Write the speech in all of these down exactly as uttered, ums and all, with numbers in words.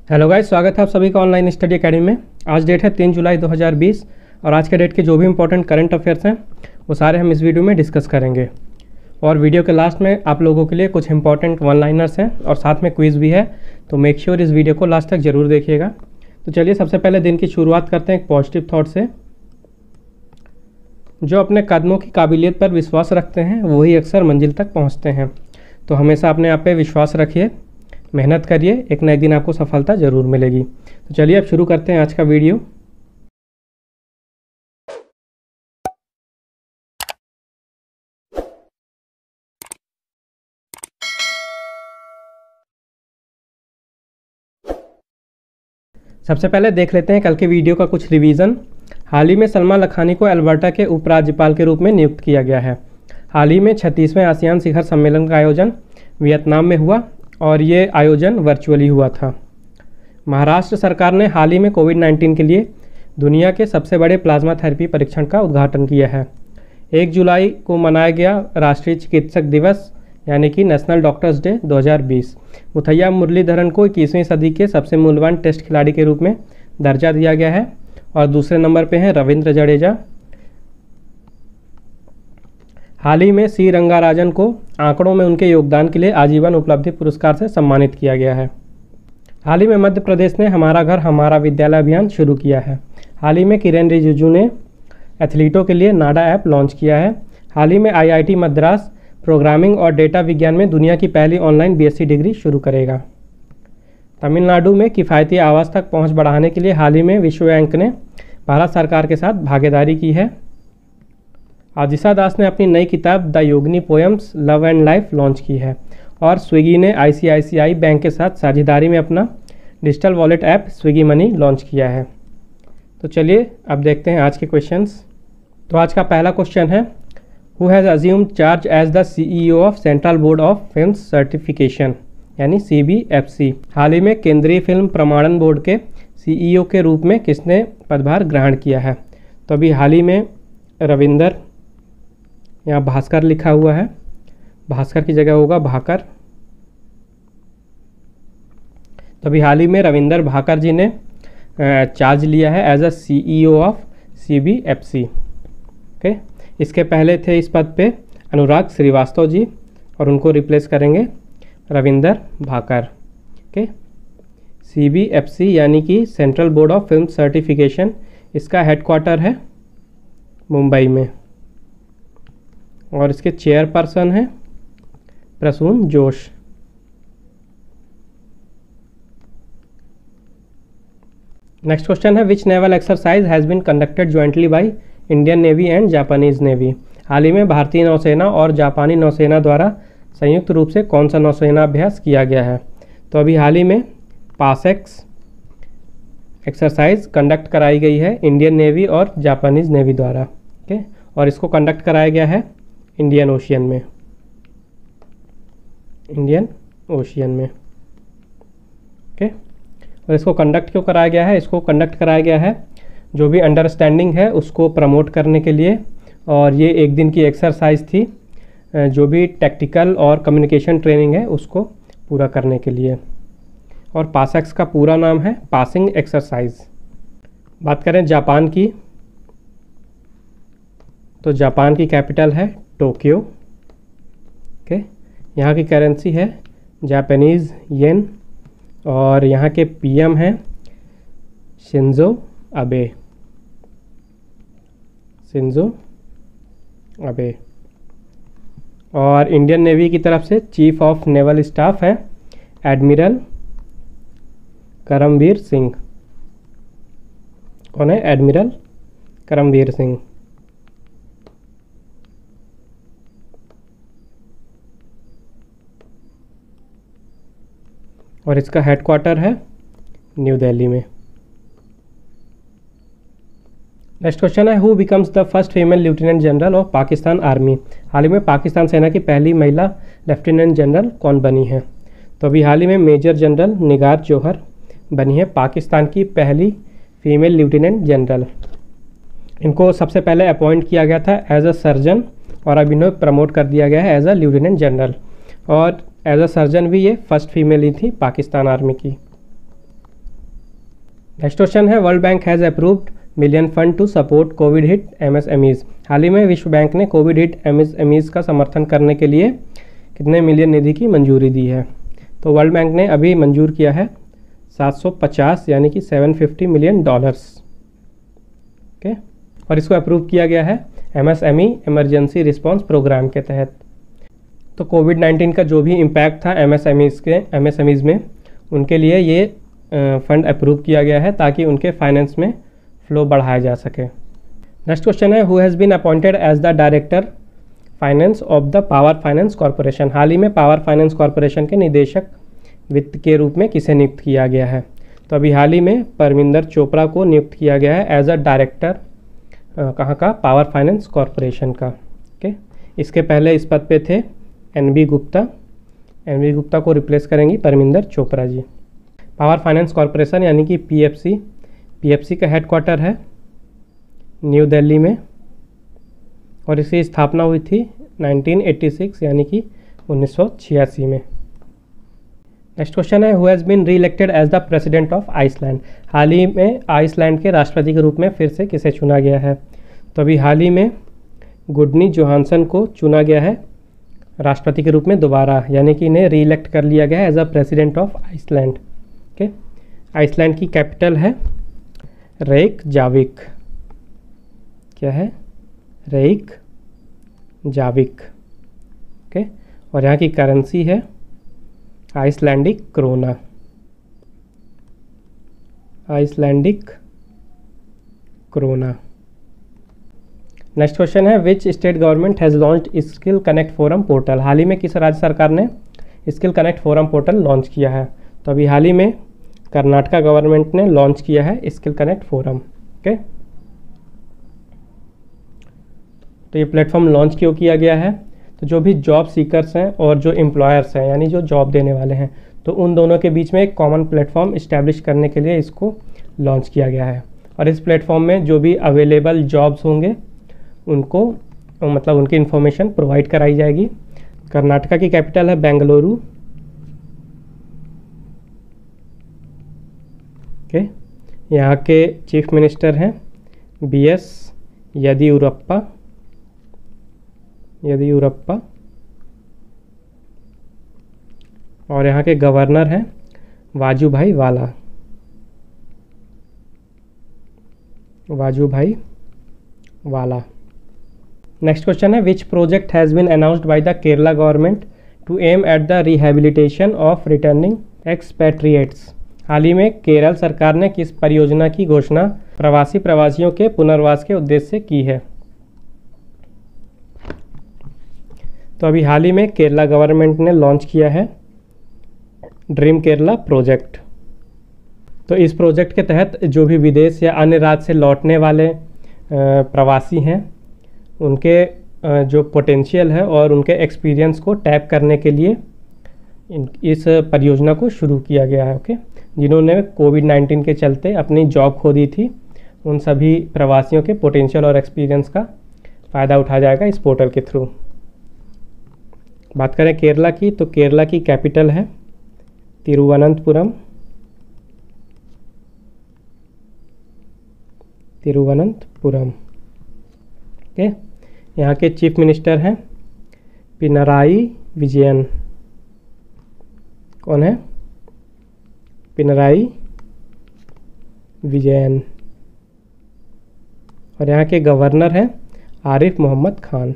Hello guys, स्वागत है आप सभी का ऑनलाइन स्टडी एकेडमी में। आज डेट है तीन जुलाई दो हज़ार बीस और आज के डेट के जो भी इंपॉर्टेंट करंट अफेयर्स हैं वो सारे हम इस वीडियो में डिस्कस करेंगे। और वीडियो के लास्ट में आप लोगों के लिए कुछ इंपॉर्टेंट वन लाइनर्स हैं और साथ में क्विज़ भी है, तो मेक श्योर इस वीडियो को लास्ट तक ज़रूर देखिएगा। तो चलिए सबसे पहले दिन की शुरुआत करते हैं एक पॉजिटिव थॉट से। जो अपने कदमों की काबिलियत पर विश्वास रखते हैं वही अक्सर मंजिल तक पहुँचते हैं। तो हमेशा अपने आप पे विश्वास रखिए, मेहनत करिए, एक नए दिन आपको सफलता ज़रूर मिलेगी। तो चलिए अब शुरू करते हैं आज का वीडियो। सबसे पहले देख लेते हैं कल के वीडियो का कुछ रिवीजन। हाल ही में सलमा लखानी को अल्बर्टा के उपराज्यपाल के रूप में नियुक्त किया गया है। हाल ही में छत्तीसवें आसियान शिखर सम्मेलन का आयोजन वियतनाम में हुआ और ये आयोजन वर्चुअली हुआ था। महाराष्ट्र सरकार ने हाल ही में कोविड नाइन्टीन के लिए दुनिया के सबसे बड़े प्लाज्मा थेरेपी परीक्षण का उद्घाटन किया है। एक जुलाई को मनाया गया राष्ट्रीय चिकित्सक दिवस यानी कि नेशनल डॉक्टर्स डे दो हज़ार बीस। मुथैया मुरलीधरन को इक्कीसवीं सदी के सबसे मूल्यवान टेस्ट खिलाड़ी के रूप में दर्जा दिया गया है और दूसरे नंबर पे हैं रविंद्र जडेजा। हाल ही में सी रंगाराजन को आंकड़ों में उनके योगदान के लिए आजीवन उपलब्धि पुरस्कार से सम्मानित किया गया है। हाल ही में मध्य प्रदेश ने हमारा घर हमारा विद्यालय अभियान शुरू किया है। हाल ही में किरेन रिजिजू ने एथलीटों के लिए नाडा ऐप लॉन्च किया है। हाल ही में आईआईटी मद्रास प्रोग्रामिंग और डेटा विज्ञान में दुनिया की पहली ऑनलाइन बीएससी डिग्री शुरू करेगा। तमिलनाडु में किफ़ायती आवास तक पहुंच बढ़ाने के लिए हाल ही में विश्व बैंक ने भारत सरकार के साथ भागीदारी की है। आदिशा दास ने अपनी नई किताब the Yogini poems love and life launch की है और स्विगी ने आईसीआईसीआई बैंक के साथ साझेदारी में अपना digital wallet app Swiggy money launch किया है। तो चलिए अब देखते हैं आज के क्वेश्चंस। तो आज का पहला क्वेश्चन है, who has assumed charge as the CEO of central board of film certification यानी सीबीएफसी। हाल ही में केंद्रीय फिल्म प्रमाणन बोर्ड के सीईओ के रूप में किसने पदभार ग्रहण किया है? तो अभी हाल ही में रविंदर, यहाँ भास्कर लिखा हुआ है, भास्कर की जगह होगा भाकर। तो अभी हाल ही में रविंदर भाकर जी ने चार्ज लिया है as a CEO of CBFC. Okay, इसके पहले थे इस पद पे अनुराग श्रीवास्तव जी और उनको रिप्लेस करेंगे रविंदर भाकर। ओके, सीबीएफसी यानी कि central board of film certification, इसका हेडक्वार्टर है मुंबई में और इसके चेयरपर्सन हैं प्रसून जोश। नेक्स्ट क्वेश्चन है, which naval exercise has been conducted jointly by Indian navy and Japanese navy. हाल ही में भारतीय नौसेना और जापानी नौसेना द्वारा संयुक्त रूप से कौन सा नौसेना अभ्यास किया गया है? तो अभी हाल ही में पासेक्स एक्सरसाइज कंडक्ट कराई गई है इंडियन नेवी और जापानीज नेवी द्वारा। ओके, और इसको कंडक्ट कराया गया है इंडियन ओशियन में, इंडियन ओशियन में। ओके, और इसको कंडक्ट क्यों कराया गया है? इसको कंडक्ट कराया गया है जो भी अंडरस्टैंडिंग है उसको प्रमोट करने के लिए, और ये एक दिन की एक्सरसाइज थी जो भी टैक्टिकल और कम्युनिकेशन ट्रेनिंग है उसको पूरा करने के लिए। और पासेक्स का पूरा नाम है पासिंग एक्सरसाइज। बात करें जापान की, तो जापान की कैपिटल है टोक्यो। ओके, यहाँ की करेंसी है जापानीज़ येन और यहाँ के पीएम हैं शिंजो अबे, शिंजो अबे। और इंडियन नेवी की तरफ से चीफ ऑफ नेवल स्टाफ है एडमिरल करमवीर सिंह। कौन है? एडमिरल करमवीर सिंह। और इसका हेडक्वार्टर है न्यू दिल्ली में। नेक्स्ट क्वेश्चन है, who becomes the first female lieutenant general of Pakistan army. हाल ही में पाकिस्तान सेना की पहली महिला लेफ्टिनेंट जनरल कौन बनी है? तो अभी हाल ही में मेजर जनरल निगार जौहर बनी है पाकिस्तान की पहली फीमेल लेफ्टिनेंट जनरल। इनको सबसे पहले अपॉइंट किया गया था एज अ सर्जन और अब इन्हें प्रमोट कर दिया गया है एज अ लेफ्टिनेंट जनरल। और एज अ सर्जन भी ये फर्स्ट फीमेल ही थी पाकिस्तान आर्मी की। नेक्स्ट क्वेश्चन है, World Bank has approved million fund to support covid hit MSMEs. हाल ही में विश्व बैंक ने कोविड हिट एमएसएमईज का समर्थन करने के लिए कितने मिलियन निधि की मंजूरी दी है? तो वर्ल्ड बैंक ने अभी मंजूर किया है सात सौ पचास यानी कि सात सौ पचास मिलियन डॉलर्स। ओके, और इसको अप्रूव किया गया है एमएसएमई इमरजेंसी रिस्पांस प्रोग्राम के तहत। तो कोविड नाइन्टीन का जो भी इम्पैक्ट था एमएसएमईज के एमएसएमईज में, उनके लिए ये फंड अप्रूव किया गया है ताकि उनके फाइनेंस में फ्लो बढ़ाया जा सके। नेक्स्ट क्वेश्चन है, who has been appointed as the director finance of the power finance corporation. हाल ही में पावर फाइनेंस कॉरपोरेशन के निदेशक वित्त के रूप में किसे नियुक्त किया गया है? तो अभी हाल ही में परमिंदर चोपड़ा को नियुक्त किया गया है एज अ डायरेक्टर कहाँ का? पावर फाइनेंस कॉरपोरेशन का। ओके, इसके पहले इस पद पे थे N B Gupta. N B Gupta को रिप्लेस करेंगी Parminder Chopra ji. Power finance corporation यानी कि P F C P F C का हेडक्वार्टर है न्यू दिल्ली में और इसकी स्थापना हुई थी नाइनटीन एटी सिक्स यानी कि उन्नीस सौ छियासी में। नेक्स्ट क्वेश्चन है, who has been re elected as the president of Iceland. हाल ही में आइसलैंड के राष्ट्रपति के रूप में फिर से किसे चुना गया है? तो अभी हाल ही में गुडनी जोहानसन को चुना गया है राष्ट्रपति के रूप में दोबारा, यानी कि इन्हें री इलेक्ट कर लिया गया है as a president of Iceland. Okay, Iceland की कैपिटल है रेयकजाविक। क्या है? रेयकजाविक। ओके, और यहाँ की करेंसी है Icelandic krona. Icelandic krona. Next question है, which state government has launched skill connect forum portal. हाल ही में किस राज्य सरकार ने skill connect forum portal launch किया है? तो अभी हाल ही में कर्नाटका गवर्नमेंट ने लॉन्च किया है स्किल कनेक्ट फोरम। ओके, तो ये प्लेटफॉर्म लॉन्च क्यों किया गया है? तो जो भी जॉब सीकर्स हैं और जो एम्प्लॉयर्स हैं यानी जो जॉब देने वाले हैं, तो उन दोनों के बीच में एक कॉमन प्लेटफॉर्म इस्टेब्लिश करने के लिए इसको लॉन्च किया गया है। और इस प्लेटफॉर्म में जो भी अवेलेबल जॉब्स होंगे उनको मतलब उनकी इन्फॉर्मेशन प्रोवाइड कराई जाएगी। कर्नाटका की कैपिटल है बेंगलुरु। ओके, यहाँ के चीफ मिनिस्टर हैं बी एस येदियुरप्पा येदियुरप्पा और यहाँ के गवर्नर हैं वाजूभाई वाला वाजूभाई वाला। नेक्स्ट क्वेश्चन है, which project has been announced by the Kerala government to aim at the rehabilitation of returning expatriates. हाल ही में केरल सरकार ने किस परियोजना की घोषणा प्रवासी प्रवासियों के पुनर्वास के उद्देश्य से की है? तो अभी हाल ही में केरला गवर्नमेंट ने लॉन्च किया है ड्रीम केरला प्रोजेक्ट। तो इस प्रोजेक्ट के तहत जो भी विदेश या अन्य राज्य से लौटने वाले प्रवासी हैं उनके जो पोटेंशियल है और उनके एक्सपीरियंस को टैप करने के लिए इस परियोजना को शुरू किया गया है। ओके, जिन्होंने कोविड नाइन्टीन के चलते अपनी जॉब खो दी थी, उन सभी प्रवासियों के पोटेंशियल और एक्सपीरियंस का फ़ायदा उठाया जाएगा इस पोर्टल के थ्रू। बात करें केरला की, तो केरला की कैपिटल है तिरुवनंतपुरम। तिरुवनंतपुरम। ओके, यहाँ के चीफ मिनिस्टर हैं पिनराई विजयन। कौन है? पिनराई विजयन। और यहाँ के गवर्नर हैं आरिफ मोहम्मद खान।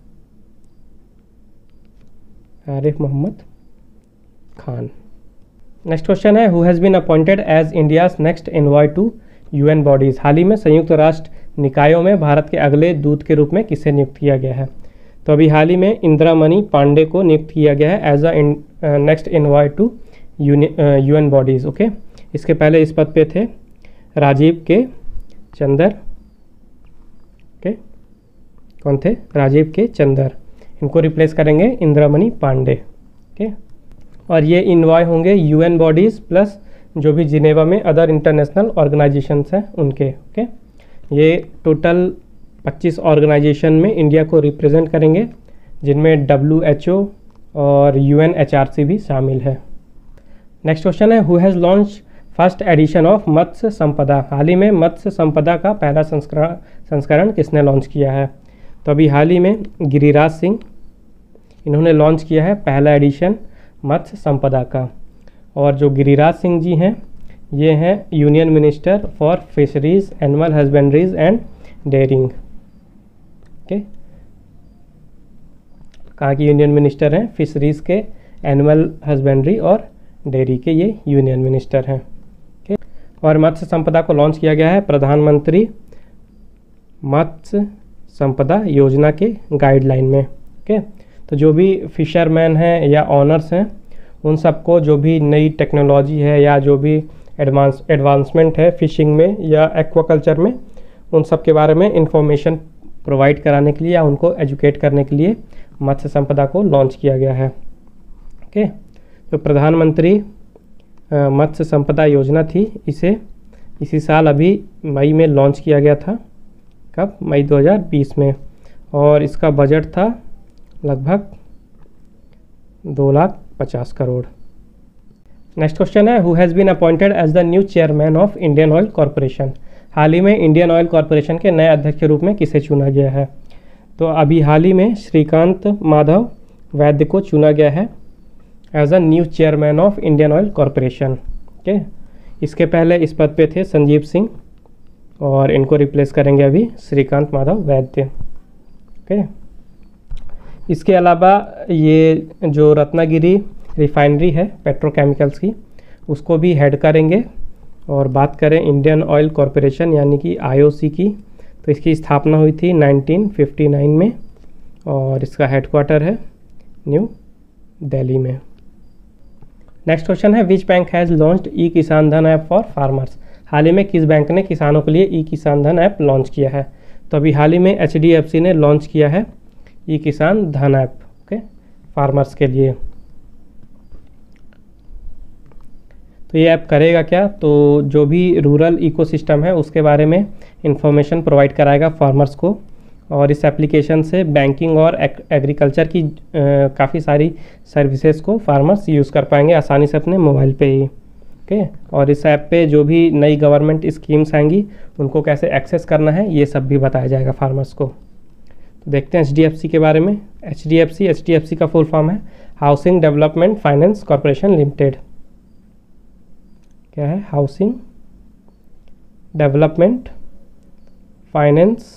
आरिफ मोहम्मद खान। नेक्स्ट क्वेश्चन है, who has been appointed as India's next envoy to UN bodies. हाल ही में संयुक्त राष्ट्र निकायों में भारत के अगले दूत के रूप में किसे नियुक्त किया गया है? तो अभी हाल ही में इंदिरामणि पांडे को नियुक्त किया गया है as a next envoy to UN bodies. Okay, इसके पहले इस पद पे थे राजीव के चंदर। ओके, कौन थे? राजीव के चंदर। इनको रिप्लेस करेंगे इंदिरामणि पांडे। ओके, और ये इन्वॉय होंगे यूएन बॉडीज़ प्लस जो भी जिनेवा में अदर इंटरनेशनल ऑर्गेनाइजेशंस हैं उनके। ओके, ये टोटल पच्चीस ऑर्गेनाइजेशन में इंडिया को रिप्रेजेंट करेंगे, जिनमें डब्ल्यू एच ओ और U N H R C भी शामिल है। नेक्स्ट क्वेश्चन है, who has launch first edition of Matsya Sampada, हाल ही में मत्स्य संपदा का पहला संस्करण संस्करण किसने लॉन्च किया है? तो अभी हाल ही में गिरिराज सिंह, इन्होंने लॉन्च किया है पहला एडिशन मत्स्य संपदा का। और जो गिरिराज सिंह जी हैं ये हैं union minister for fisheries, animal husbandries and dairying. Okay, कहाँ की यूनियन मिनिस्टर हैं? फिशरीज़ के, एनिमल हस्बेंड्री और डेयरी के ये यूनियन मिनिस्टर हैं। ओके, और मत्स्य संपदा को लॉन्च किया गया है प्रधानमंत्री मत्स्य संपदा योजना के गाइडलाइन में। ओके, तो जो भी फिशरमैन हैं या ऑनर्स हैं उन सबको जो भी नई टेक्नोलॉजी है या जो भी एडवांस एडवांसमेंट है फिशिंग में या एक्वाकल्चर में, उन सब के बारे में इंफॉर्मेशन प्रोवाइड कराने के लिए या उनको एजुकेट करने के लिए मत्स्य संपदा को लॉन्च किया गया है। ओके, तो प्रधानमंत्री मत्स्य संपदा योजना थी, इसे इसी साल अभी मई में लॉन्च किया गया था। कब? मई दो हज़ार बीस में। और इसका बजट था लगभग दो लाख पचास करोड़। नेक्स्ट क्वेश्चन है, who has been appointed as the new chairman of Indian oil corporation? हाल ही में इंडियन ऑयल कॉरपोरेशन के नए अध्यक्ष के रूप में किसे चुना गया है? तो अभी हाल ही में श्रीकांत माधव वैद्य को चुना गया है as a new chairman of Indian oil corporation. Okay, इसके पहले इस पद पे थे संजीव सिंह और इनको रिप्लेस करेंगे अभी श्रीकांत माधव वैद्य। ओके, इसके अलावा ये जो रत्नागिरी रिफाइनरी है पेट्रोकेमिकल्स की, उसको भी हेड करेंगे। और बात करें इंडियन ऑयल कॉरपोरेशन यानी कि आईओसी की, तो इसकी स्थापना हुई थी नाइनटीन फिफ्टी नाइन में और इसका हेडक्वार्टर है न्यू दिल्ली में। नेक्स्ट क्वेश्चन है, which bank has launched e Kisan Dhan app for farmers? हाल ही में किस बैंक ने किसानों के लिए ई किसान धन ऐप लॉन्च किया है? तो अभी हाल ही में एच डी एफ सी ने लॉन्च किया है ई Kisan Dhan app, okay, farmers के लिए। तो ये ऐप करेगा क्या? तो जो भी रूरल इकोसिस्टम है उसके बारे में इंफॉर्मेशन प्रोवाइड कराएगा फार्मर्स को। और इस एप्लीकेशन से बैंकिंग और एग्रीकल्चर की काफ़ी सारी सर्विसेज को फार्मर्स यूज़ कर पाएंगे आसानी से अपने मोबाइल पे ही। ओके, और इस ऐप पे जो भी नई गवर्नमेंट स्कीम्स आएंगी उनको कैसे एक्सेस करना है ये सब भी बताया जाएगा फार्मर्स को। तो देखते हैं एच डी एफ सी के बारे में। H D F C H D F C का फुल फॉर्म है housing development finance corporation limited. क्या है? Housing development finance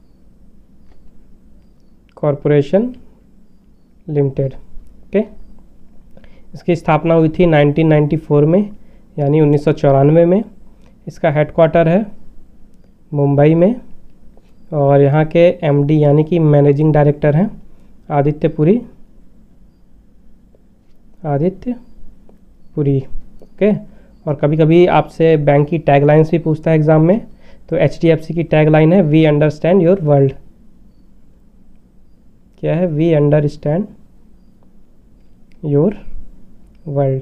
corporation limited. Okay, इसकी स्थापना हुई थी नाइनटीन नाइंटी फोर में यानी उन्नीस सौ चौरानवे में। इसका हेडक्वार्टर है मुंबई में और यहाँ के एमडी यानी कि मैनेजिंग डायरेक्टर हैं आदित्य पुरी आदित्य पुरी। ओके, और कभी कभी आपसे बैंक की टैगलाइंस भी पूछता है एग्ज़ाम में। तो एच डी एफ सी की टैगलाइन है वी अंडरस्टैंड योर वर्ल्ड। क्या है? We understand your world.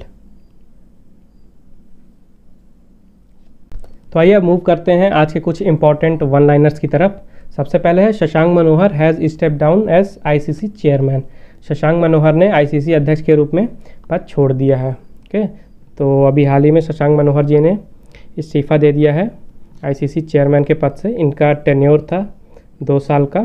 तो आइए अब मूव करते हैं आज के कुछ इंपॉर्टेंट वन लाइनर्स की तरफ। सबसे पहले है Shashank Manohar has step down as ICC chairman. Shashank Manohar ने आईसीसी अध्यक्ष के रूप में पद छोड़ दिया है। ओके, तो अभी हाल ही में शशांक मनोहर जी ने इस्तीफ़ा दे दिया है आईसीसी चेयरमैन के पद से। इनका टेन्योर था दो साल का।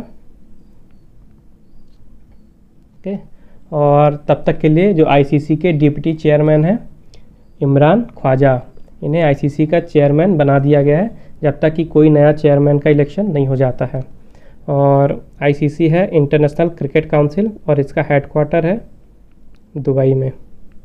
ओके, और तब तक के लिए जो आईसीसी के डिप्टी चेयरमैन हैं इमरान ख्वाजा, इन्हें आईसीसी का चेयरमैन बना दिया गया है जब तक कि कोई नया चेयरमैन का इलेक्शन नहीं हो जाता है। और आईसीसी है इंटरनेशनल क्रिकेट काउंसिल और इसका हेडक्वार्टर है दुबई में।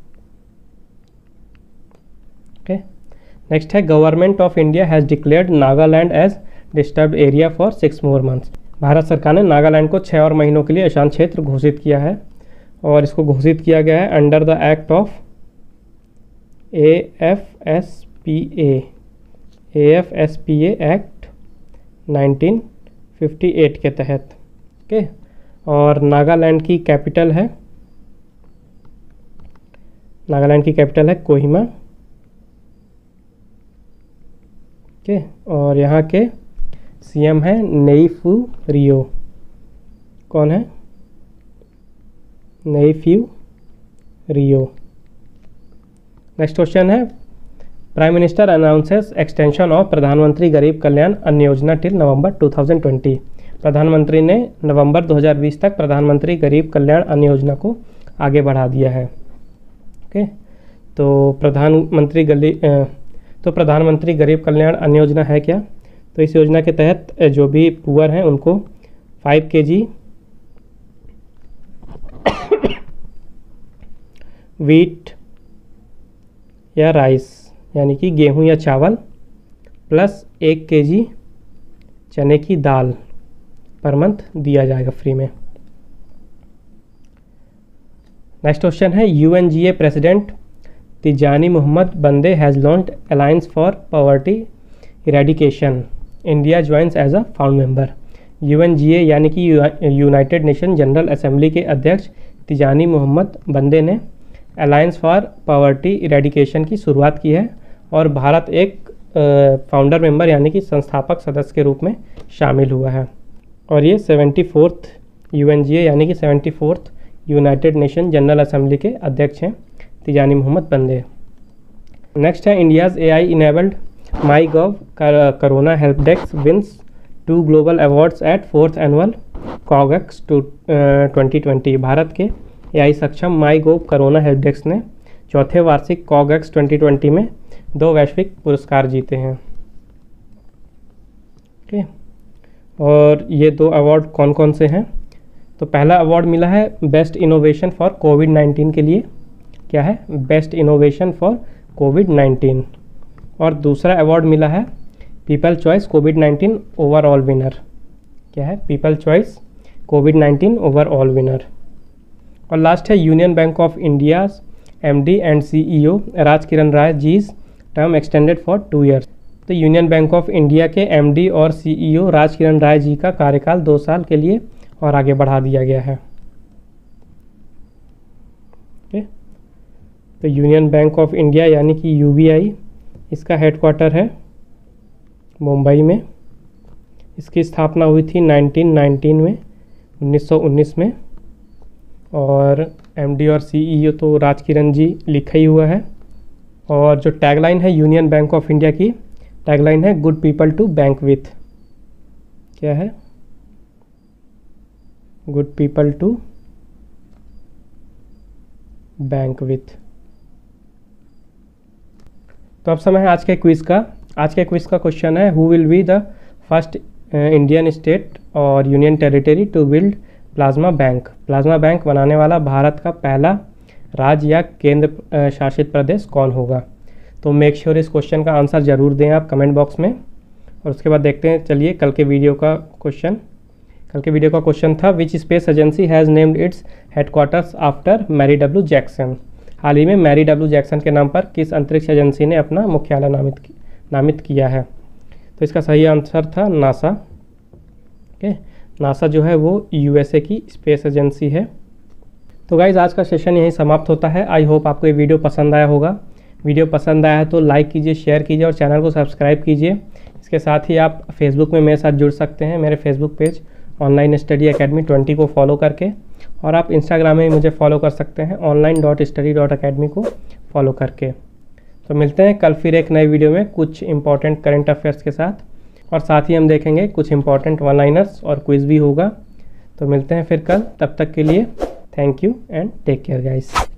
ओके, नेक्स्ट है government of India has declared Nagaland as disturbed area for six more months. भारत सरकार ने नागालैंड को छः और महीनों के लिए अशांत क्षेत्र घोषित किया है और इसको घोषित किया गया है under the act of A F S P A A F S P A act nineteen fifty eight के तहत। ओके, और नागालैंड की कैपिटल है नागालैंड की कैपिटल है कोहिमा। ओके, और यहाँ के सीएम है नेईफू रियो। कौन है? नेईफू रियो। नेक्स्ट क्वेश्चन है prime minister announces extension of Pradhanmantri Garib Kalyan Anna Yojana till November two thousand twenty. प्रधानमंत्री ने नवंबर दो हज़ार बीस तक प्रधानमंत्री गरीब कल्याण अन्न योजना को आगे बढ़ा दिया है। ओके, तो प्रधानमंत्री गली तो प्रधानमंत्री गरीब कल्याण अन्न योजना है क्या? तो इस योजना के तहत जो भी पुअर हैं उनको फाइव के जी वीट या राइस यानी कि गेहूं या चावल प्लस एक के जी चने की दाल पर मंथ दिया जाएगा फ्री में। नेक्स्ट क्वेश्चन है, UNGA president Tijjani Muhammad Bande has launched alliance for poverty eradication, India joins as a found member. UNGA यानी कि यूनाइटेड नेशन जनरल असेंबली के अध्यक्ष तिजानी मोहम्मद बंदे ने अलायंस फॉर पॉवर्टी इरेडिकेशन की शुरुआत की है और भारत एक फाउंडर मेंबर यानी कि संस्थापक सदस्य के रूप में शामिल हुआ है। और ये सेवेंटी फोर्थ यूएनजीए यानी कि seventy fourth united nation general assembly के अध्यक्ष हैं तिजानी मोहम्मद बंदे। नेक्स्ट है, India's A I enabled my gov corona help desk wins two global awards at fourth annual CogX two twenty twenty. भारत के A I सक्षम my gov corona help desk ने चौथे वार्षिक कॉगेक्स twenty twenty में दो वैश्विक पुरस्कार जीते हैं। ओके, और ये दो अवार्ड कौन कौन से हैं? तो पहला अवार्ड मिला है best innovation for COVID nineteen के लिए। क्या है? Best innovation for COVID nineteen. और दूसरा अवार्ड मिला है people choice COVID nineteen overall winner. क्या है? People choice COVID nineteen overall winner. और लास्ट है, Union Bank of India's MD and CEO Raj Kiran Rai ji's term extended for two years. तो Union Bank of India के एमडी और CEO Raj Kiran Rai ji का कार्यकाल दो साल के लिए और आगे बढ़ा दिया गया है। ओके, तो यूनियन बैंक ऑफ इंडिया यानी कि यूबीआई, इसका हेडक्वार्टर है मुंबई में। इसकी स्थापना हुई थी नाइनटीन नाइनटीन में, उन्नीस सौ उन्नीस में। और एमडी और सीईओ तो राज किरण जी लिखा ही हुआ है। और जो टैगलाइन है यूनियन बैंक ऑफ इंडिया की, टैगलाइन है good people to bank with. क्या है? Good people to bank with. तो अब समय है आज के क्विज का। आज के क्विज का क्वेश्चन है, who will be the first Indian state और union territory to build plasma bank. Plasma bank बनाने वाला भारत का पहला राज्य या केंद्र शासित प्रदेश कौन होगा? तो मेक श्योर इस क्वेश्चन का आंसर ज़रूर दें आप कमेंट बॉक्स में। और उसके बाद देखते हैं, चलिए कल के वीडियो का क्वेश्चन। कल के वीडियो का क्वेश्चन था, which space agency has named its headquarters after Mary W Jackson. हाल ही में मैरी डब्ल्यू जैक्सन के नाम पर किस अंतरिक्ष एजेंसी ने अपना मुख्यालय नामित नामित किया है? तो इसका सही आंसर था नासा। ओके, नासा जो है वो यूएसए की स्पेस एजेंसी है। तो गाइज़ आज का सेशन यहीं समाप्त होता है। आई होप आपको ये वीडियो पसंद आया होगा। वीडियो पसंद आया है तो लाइक कीजिए, शेयर कीजिए और चैनल को सब्सक्राइब कीजिए। इसके साथ ही आप फेसबुक में मेरे साथ जुड़ सकते हैं, मेरे Facebook page online study academy twenty को फॉलो करके। और आप इंस्टाग्राम में मुझे फॉलो कर सकते हैं online dot study dot academy को फॉलो करके। तो मिलते हैं कल फिर एक नए वीडियो में कुछ इंपॉर्टेंट करंट अफेयर्स के साथ, और साथ ही हम देखेंगे कुछ इंपॉर्टेंट वन लाइनर्स और क्विज भी होगा। तो मिलते हैं फिर कल, तब तक के लिए thank you and take care guys.